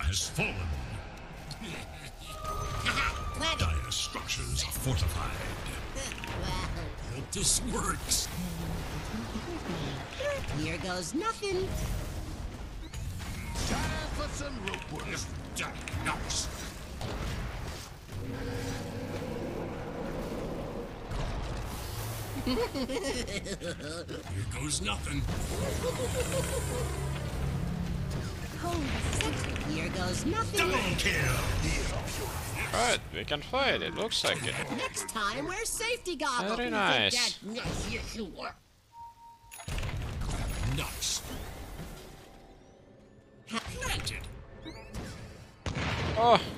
has fallen. Dire structures are fortified. I hope this works. Here goes nothing. Time for some rope work. Nice. Here goes nothing. Here goes nothing. Double kill. Alright, we can fight, it looks like it. Next time, wear safety goggles. Very nice. Nice. Planted. Oh,